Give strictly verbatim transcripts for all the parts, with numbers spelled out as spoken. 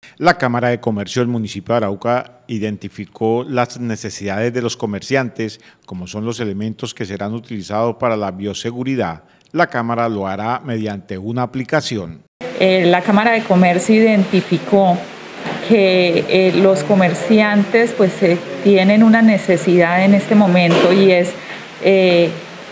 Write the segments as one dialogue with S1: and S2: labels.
S1: La Cámara de Comercio del municipio de Arauca identificó las necesidades de los comerciantes, como son los elementos que serán utilizados para la bioseguridad. La Cámara lo hará mediante una aplicación.
S2: Eh, la Cámara de Comercio identificó que eh, los comerciantes pues eh, tienen una necesidad en este momento y es eh,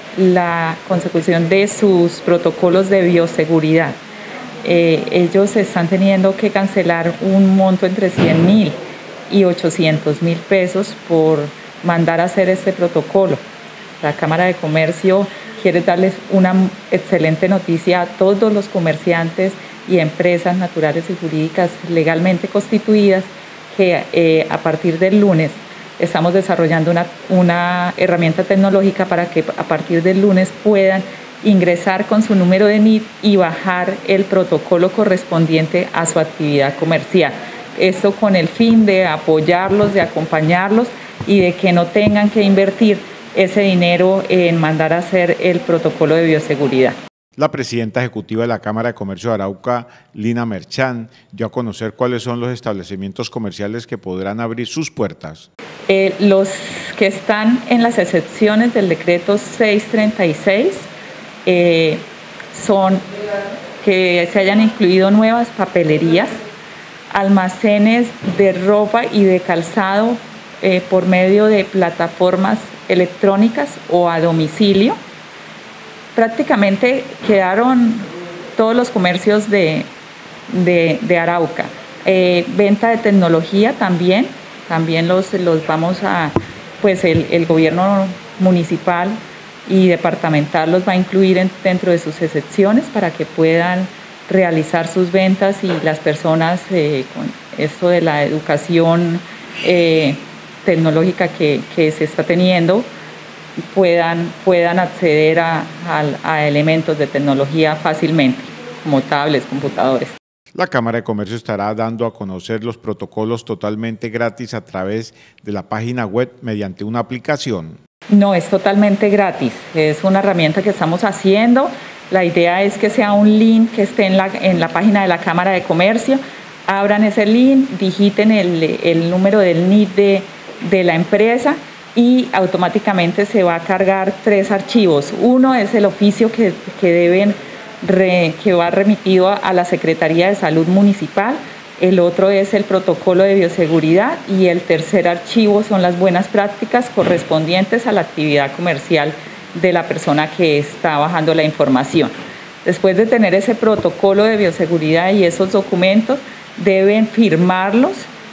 S2: la consecución de sus protocolos de bioseguridad. Eh, ellos están teniendo que cancelar un monto entre cien mil y ochocientos mil pesos por mandar a hacer este protocolo. La Cámara de Comercio quiere darles una excelente noticia a todos los comerciantes y empresas naturales y jurídicas legalmente constituidas que eh, a partir del lunes estamos desarrollando una, una herramienta tecnológica para que a partir del lunes puedan ingresar con su número de N I T y bajar el protocolo correspondiente a su actividad comercial. Esto con el fin de apoyarlos, de acompañarlos y de que no tengan que invertir ese dinero en mandar a hacer el protocolo de bioseguridad.
S1: La presidenta ejecutiva de la Cámara de Comercio de Arauca, Lina Merchán, dio a conocer cuáles son los establecimientos comerciales que podrán abrir sus puertas.
S2: Eh, los que están en las excepciones del decreto seiscientos treinta y seis eh, son que se hayan incluido nuevas papelerías, almacenes de ropa y de calzado eh, por medio de plataformas electrónicas o a domicilio. Prácticamente quedaron todos los comercios de, de, de Arauca. Eh, venta de tecnología también, también los, los vamos a, pues el, el gobierno municipal y departamental los va a incluir en, dentro de sus excepciones para que puedan realizar sus ventas y las personas eh, con esto de la educación eh, tecnológica que, que se está teniendo, puedan, puedan acceder a, a, a elementos de tecnología fácilmente, como tablets, computadores.
S1: La Cámara de Comercio estará dando a conocer los protocolos totalmente gratis a través de la página web mediante una aplicación.
S2: No, es totalmente gratis, es una herramienta que estamos haciendo. La idea es que sea un link que esté en la, en la página de la Cámara de Comercio, abran ese link, digiten el, el número del N I T de, de la empresa y automáticamente se va a cargar tres archivos. Uno es el oficio que, que, deben re, que va remitido a la Secretaría de Salud Municipal, el otro es el protocolo de bioseguridad y el tercer archivo son las buenas prácticas correspondientes a la actividad comercial de la persona que está bajando la información. Después de tener ese protocolo de bioseguridad y esos documentos, deben firmarlos,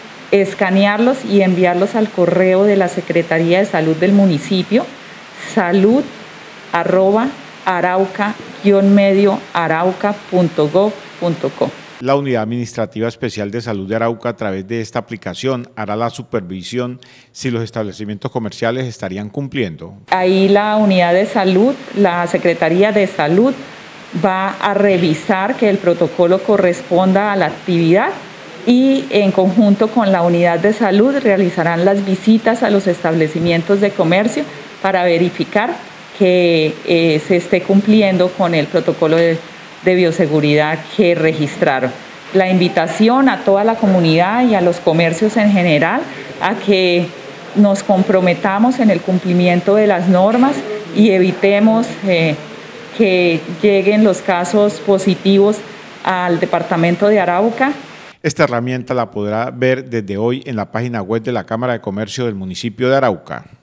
S2: escanearlos y enviarlos al correo de la Secretaría de Salud del municipio, salud arroba arauca guion medio arauca punto gob punto co.
S1: La Unidad Administrativa Especial de Salud de Arauca, a través de esta aplicación, hará la supervisión si los establecimientos comerciales estarían cumpliendo.
S2: Ahí la Unidad de Salud, la Secretaría de Salud, va a revisar que el protocolo corresponda a la actividad y en conjunto con la Unidad de Salud realizarán las visitas a los establecimientos de comercio para verificar que eh, se esté cumpliendo con el protocolo de de bioseguridad que registraron. La invitación a toda la comunidad y a los comercios en general a que nos comprometamos en el cumplimiento de las normas y evitemos eh, que lleguen los casos positivos al departamento de Arauca.
S1: Esta herramienta la podrá ver desde hoy en la página web de la Cámara de Comercio del municipio de Arauca.